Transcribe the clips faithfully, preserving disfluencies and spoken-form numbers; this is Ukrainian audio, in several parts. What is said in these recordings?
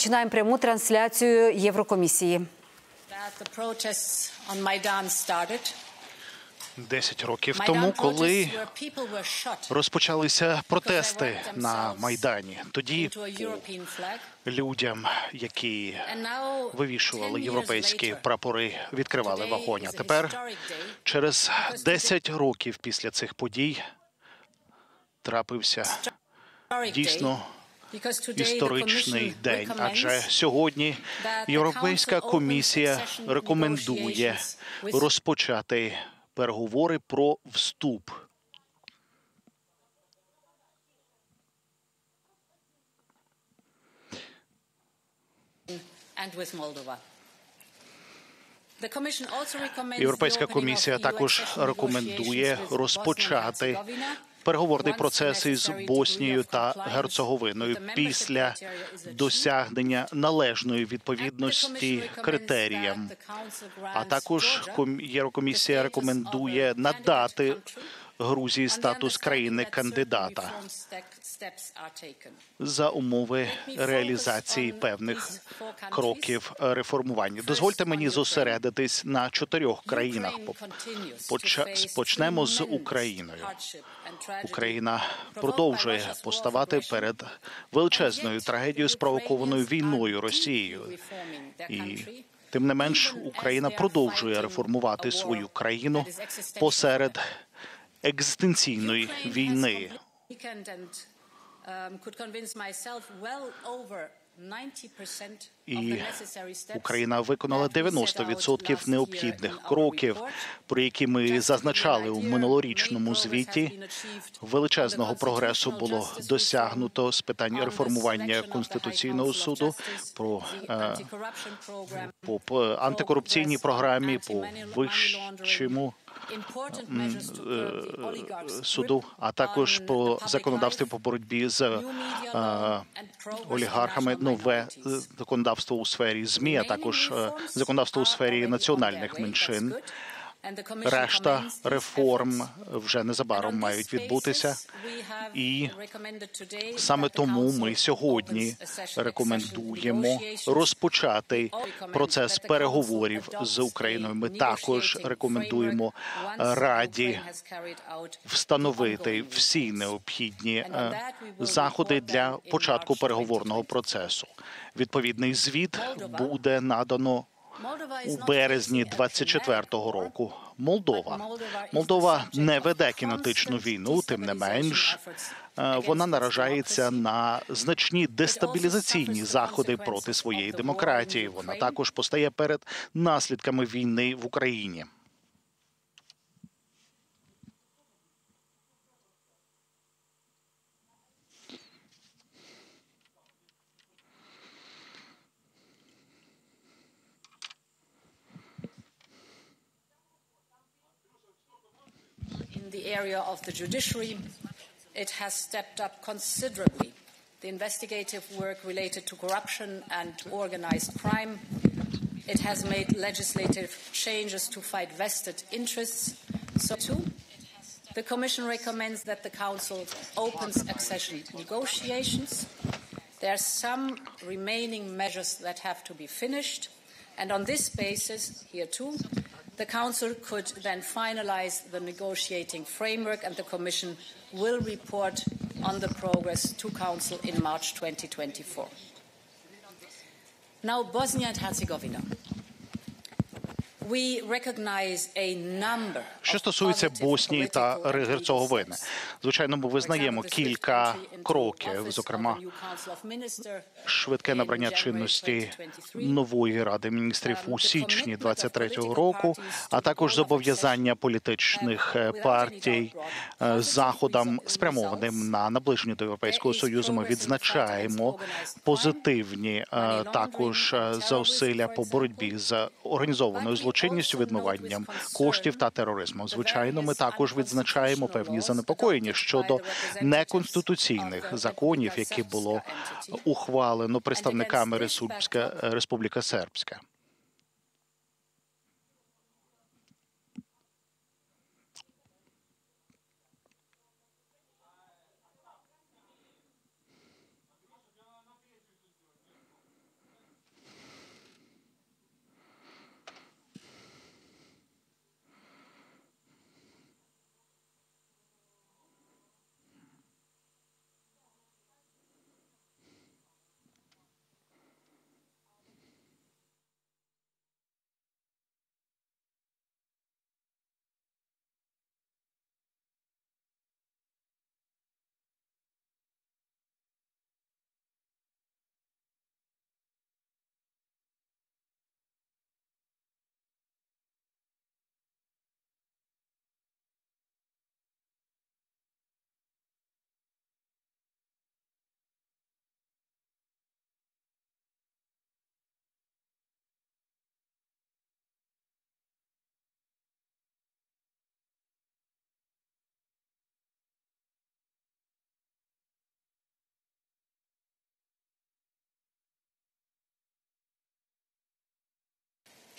починаємо пряму трансляцію Єврокомісії. Десять років тому, коли розпочалися протести на Майдані, тоді людям, які вивішували європейські прапори, відкривали вогонь. А тепер, через десять років після цих подій, трапився дійсно історичний день, адже сьогодні Європейська комісія рекомендує розпочати переговори про вступ. Європейська комісія також рекомендує розпочати переговорний процес із Боснією та Герцеговиною після досягнення належної відповідності критеріям. А також Єврокомісія рекомендує надати Грузії статус країни-кандидата за умови реалізації певних кроків реформування. Дозвольте мені зосередитись на чотирьох країнах. Почнемо з Україною. Україна продовжує поставати перед величезною трагедією, спровокованою війною Росією. І тим не менш, Україна продовжує реформувати свою країну посеред екзистенційної війни. І Україна виконала дев'яносто відсотків необхідних кроків, про які ми зазначали у минулорічному звіті. Величезного прогресу було досягнуто з питань реформування Конституційного суду, про по, по антикорупційній програмі, по вищому суду, а також по законодавстві по боротьбі з а, олігархами, нове законодавство у сфері ЗМІ, а також законодавство у сфері національних меншин. Решта реформ вже незабаром мають відбутися. І саме тому ми сьогодні рекомендуємо розпочати процес переговорів з Україною. Ми також рекомендуємо Раді встановити всі необхідні заходи для початку переговорного процесу. Відповідний звіт буде надано у березні двадцять четвертого року. Молдова. Молдова не веде кінетичну війну, тим не менш, вона наражається на значні дестабілізаційні заходи проти своєї демократії. Вона також постає перед наслідками війни в Україні. The area of the judiciary, it has stepped up considerably the investigative work related to corruption and organized crime. It has made legislative changes to fight vested interests. So too, the Commission recommends that the Council opens accession negotiations. There are some remaining measures that have to be finished, and on this basis, here too, the Council could then finalise the negotiating framework, and the Commission will report on the progress to Council in March twenty twenty-four. Now, Bosnia and Herzegovina. We recognize a number. Що стосується Боснії та Герцеговини, звичайно, ми визнаємо кілька кроків, зокрема, швидке набрання чинності нової Ради міністрів у січні двадцять третього року, а також зобов'язання політичних партій заходам, спрямованим на наближення до Європейського Союзу. Ми відзначаємо позитивні також зусилля по боротьбі з організованою злочинністю, злочинністю, відмиванням коштів та тероризмом. Звичайно, ми також відзначаємо певні занепокоєння щодо неконституційних законів, які було ухвалено представниками Республіка Сербська.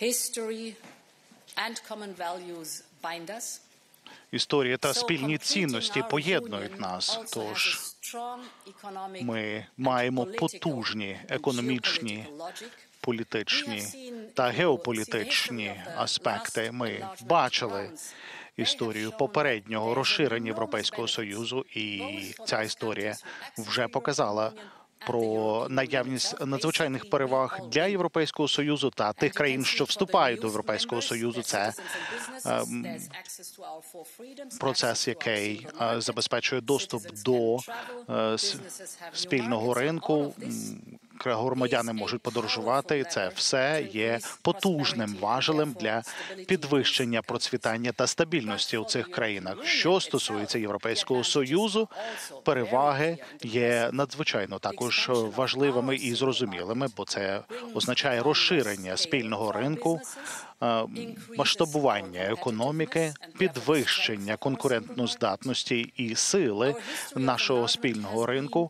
History and common values bind us. Історія та спільні цінності поєднують нас, тож ми маємо потужні економічні, політичні та геополітичні аспекти. Ми бачили історію попереднього розширення Європейського Союзу, і ця історія вже показала про наявність надзвичайних переваг для Європейського Союзу та тих країн, що вступають до Європейського Союзу. Це ем, процес, який е, забезпечує доступ до е, спільного ринку. Громадяни можуть подорожувати. Це все є потужним важелем для підвищення процвітання та стабільності у цих країнах. Що стосується Європейського Союзу, переваги є надзвичайно також важливими і зрозумілими, бо це означає розширення спільного ринку, масштабування економіки, підвищення конкурентноздатності і сили нашого спільного ринку.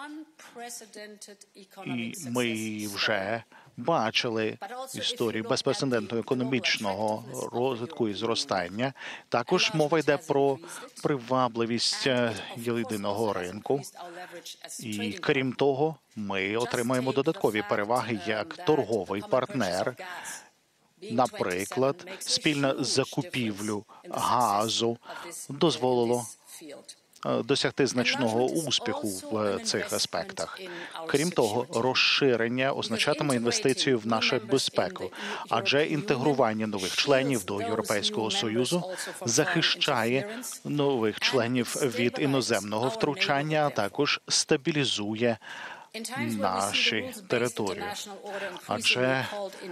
І ми вже бачили історію безпрецедентного економічного розвитку і зростання. Також мова йде про привабливість єдиного ринку. І крім того, ми отримаємо додаткові переваги як торговий партнер. Наприклад, спільна закупівлю газу дозволило досягти значного успіху в цих аспектах. Крім того, розширення означатиме інвестицію в нашу безпеку, адже інтегрування нових членів до Європейського Союзу захищає нових членів від іноземного втручання, а також стабілізує наші території. Адже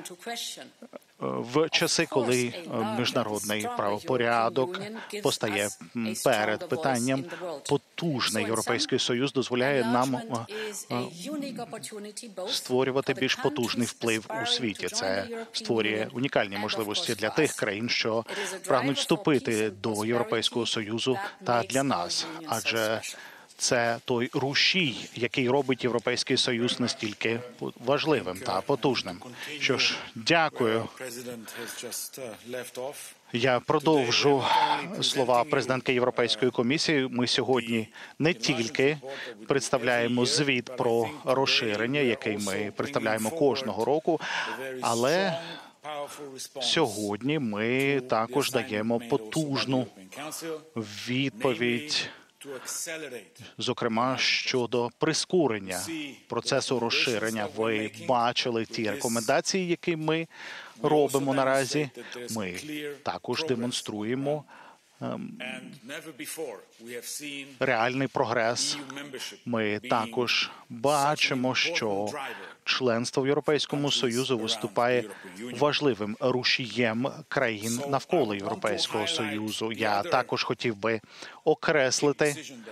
в часи, коли міжнародний правопорядок постає перед питанням, потужний Європейський Союз дозволяє нам створювати більш потужний вплив у світі. Це створює унікальні можливості для тих країн, що прагнуть вступити до Європейського Союзу, та для нас. Адже це той рушій, який робить Європейський Союз настільки важливим та потужним. Що ж, дякую. Я продовжу слова президентки Європейської комісії. Ми сьогодні не тільки представляємо звіт про розширення, який ми представляємо кожного року, але сьогодні ми також даємо потужну відповідь, зокрема, щодо прискорення процесу розширення. Ви бачили ті рекомендації, які ми робимо наразі. Ми також демонструємо реальний прогрес. Ми також бачимо, що членство в Європейському Союзі виступає важливим рушієм країн навколо Європейського Союзу. Я також хотів би окреслити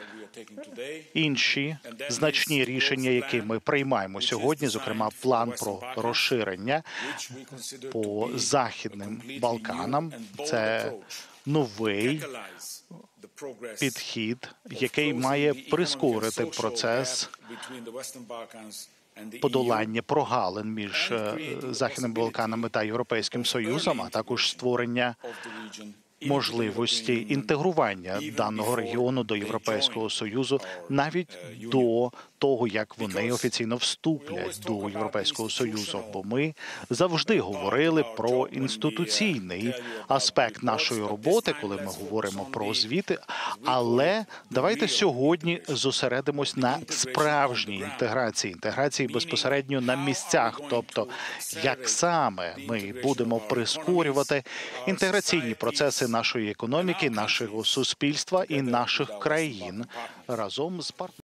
інші значні рішення, які ми приймаємо сьогодні, зокрема план про розширення по Західним Балканам. Це новий підхід, який має прискорити процес подолання прогалин між Західними Балканами та Європейським Союзом, а також створення можливості інтегрування даного регіону до Європейського Союзу навіть до того, як вони офіційно вступлять до Європейського Союзу. Бо ми завжди говорили про інституційний аспект нашої роботи, коли ми говоримо про звіти. Але давайте сьогодні зосередимось на справжній інтеграції, інтеграції безпосередньо на місцях. Тобто, як саме ми будемо прискорювати інтеграційні процеси нашої економіки, нашого суспільства і наших країн разом з партнерами.